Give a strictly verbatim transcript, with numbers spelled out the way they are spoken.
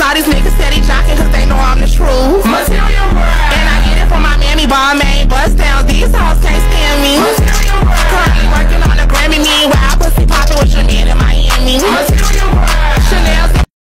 All these niggas steady jocking cause they know I'm the truth.